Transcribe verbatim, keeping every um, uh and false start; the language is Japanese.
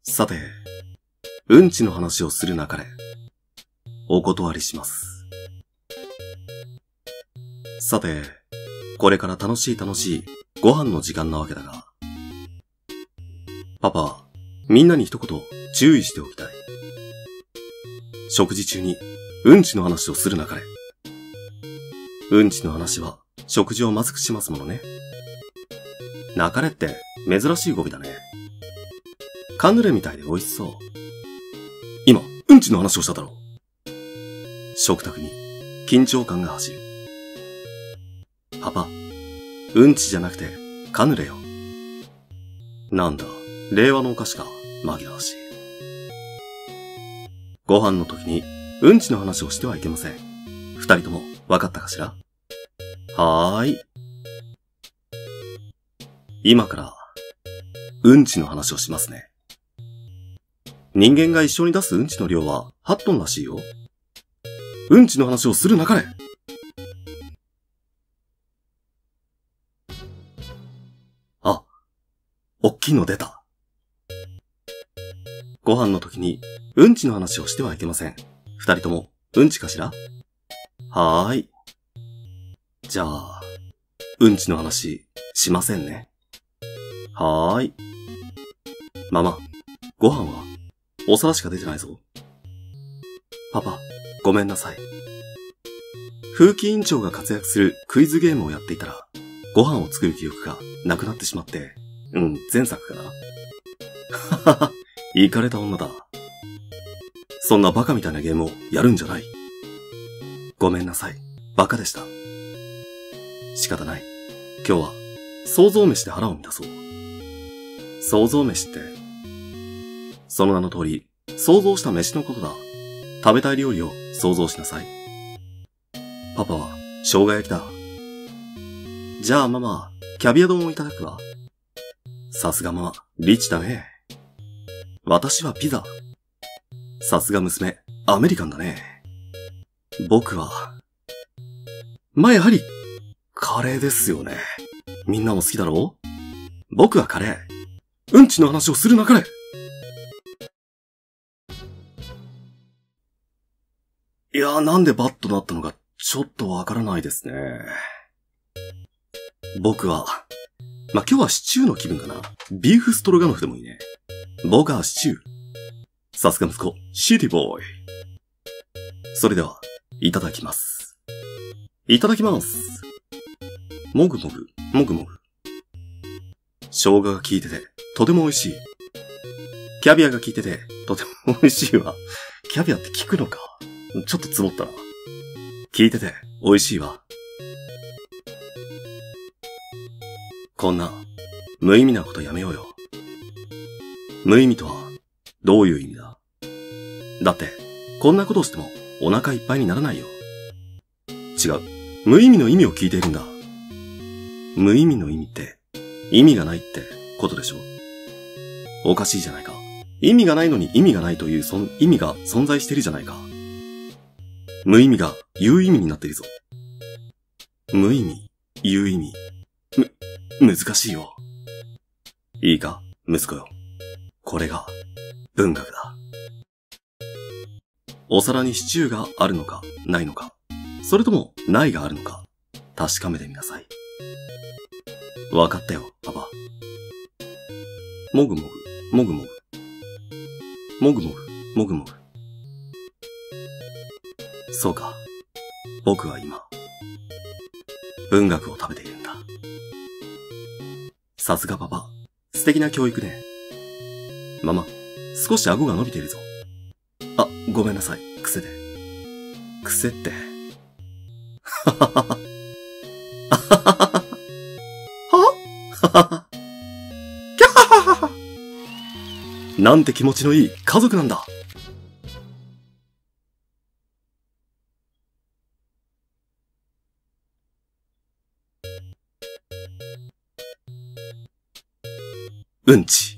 さて、うんちの話をするなかれ、お断りします。さて、これから楽しい楽しいご飯の時間なわけだが、パパはみんなに一言注意しておきたい。食事中にうんちの話をするなかれ。うんちの話は食事をまずくしますものね。なかれって珍しい語尾だね。カヌレみたいで美味しそう。今、うんちの話をしただろう。食卓に緊張感が走る。パパ、うんちじゃなくてカヌレよ。なんだ、令和のお菓子か、紛らわしい。ご飯の時にうんちの話をしてはいけません。二人とも分かったかしら？はーい。今から、うんちの話をしますね。人間が一緒に出すうんちの量ははちトンらしいよ。うんちの話をするなかれ。あ、おっきいの出た。ご飯の時にうんちの話をしてはいけません。二人ともうんちかしら？はーい。じゃあ、うんちの話しませんね。はーい。ママ、ご飯はお皿しか出てないぞ。パパ、ごめんなさい。風紀委員長が活躍するクイズゲームをやっていたら、ご飯を作る記憶がなくなってしまって、うん、前作かな。ははは、イカれた女だ。そんなバカみたいなゲームをやるんじゃない。ごめんなさい。バカでした。仕方ない。今日は、想像飯で腹を満たそう。想像飯って、その名の通り、想像した飯のことだ。食べたい料理を想像しなさい。パパは、生姜焼きだ。じゃあママ、キャビア丼をいただくわ。さすがママ、リッチだね。私はピザ。さすが娘、アメリカンだね。僕は、まあ、やはり、カレーですよね。みんなも好きだろう？僕はカレー。うんちの話をするなかれ。いやー、なんでバッとなったのかちょっとわからないですね。僕は、まあ、今日はシチューの気分かな。ビーフストロガノフでもいいね。僕はシチュー。さすが息子、シティボーイ。それでは、いただきます。いただきます。もぐもぐ、もぐもぐ。生姜が効いてて、とても美味しい。キャビアが効いてて、とても美味しいわ。キャビアって効くのか。ちょっとつぼったな。効いてて、美味しいわ。こんな、無意味なことやめようよ。無意味とは、どういう意味だ？だって、こんなことをしても、お腹いっぱいにならないよ。違う。無意味の意味を聞いているんだ。無意味の意味って、意味がないってことでしょ？おかしいじゃないか。意味がないのに意味がないというそん意味が存在しているじゃないか。無意味が有意味になっているぞ。無意味、有意味。む、難しいよ。いいか、息子よ。これが、文学だ。お皿にシチューがあるのか、ないのか、それとも、ないがあるのか、確かめてみなさい。わかったよ、パパ。もぐもぐ、もぐもぐ。もぐもぐ、もぐもぐ。そうか。僕は今、文学を食べているんだ。さすがパパ。素敵な教育ね。ママ、少し顎が伸びているぞ。あ、ごめんなさい。癖で。癖って。はははは。あはははは。ははは。キャハハハ。なんて気持ちのいい家族なんだ。うんち。